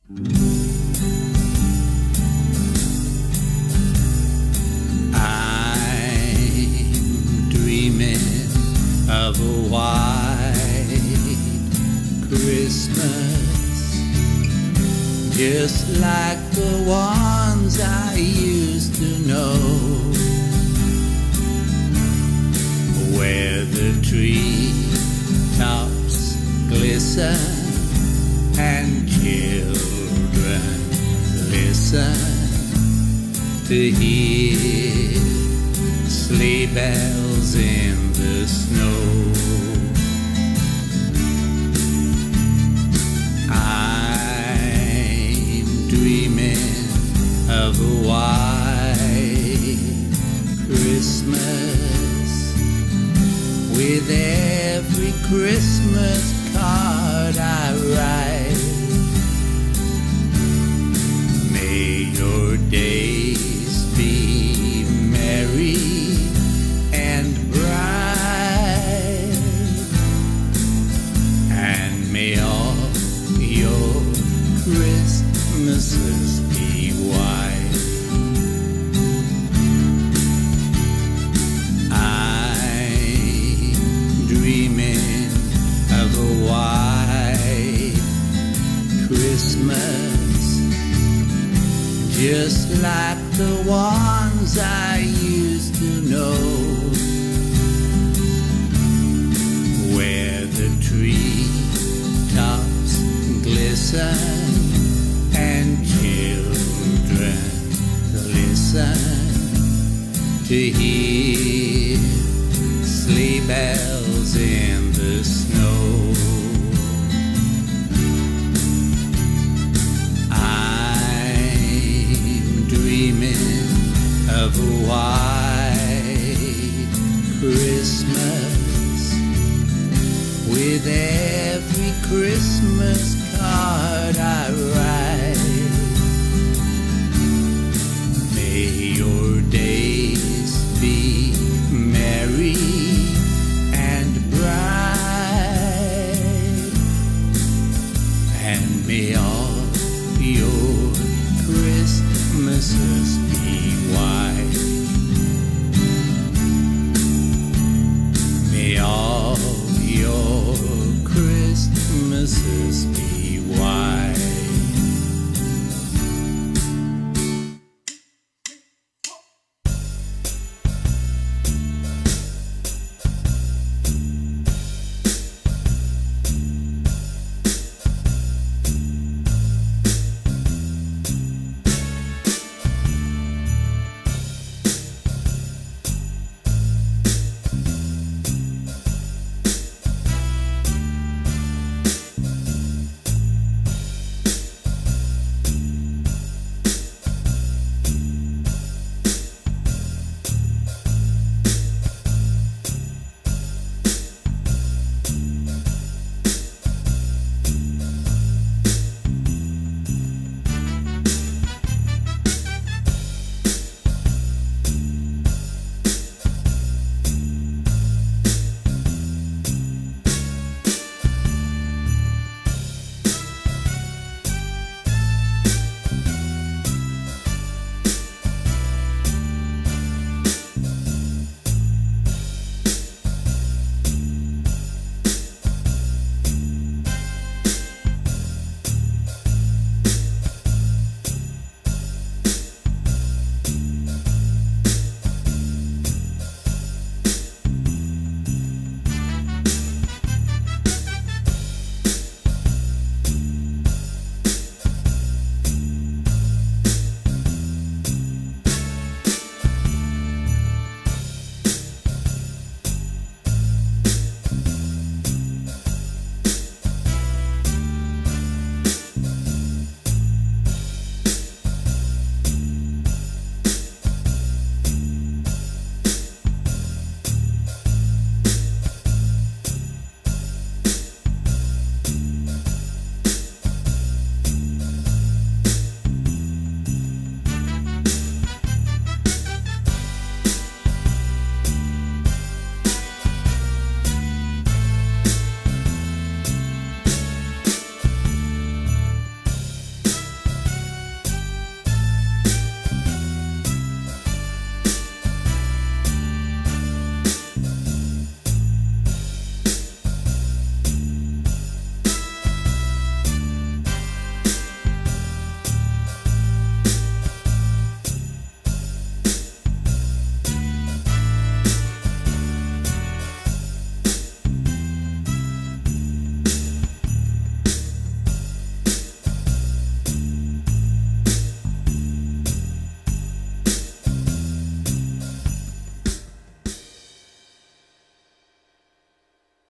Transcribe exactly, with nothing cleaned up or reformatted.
I'm dreaming of a white Christmas, just like the ones I used to know, where the tree tops glisten and children listen to hear sleigh bells in the snow. I'm dreaming of a white Christmas, with every Christmas card I write. May your days be merry and bright, and may all your Christmases be white. I'm dreaming of a white Christmas, just like the ones I used to know, where the tree tops glisten and children listen to hear sleigh bells in the snow. I'm dreaming of a white Christmas, with every Christmas card I write. May your days be merry and bright, and may all your Christmases be white. May all your Christmases be white.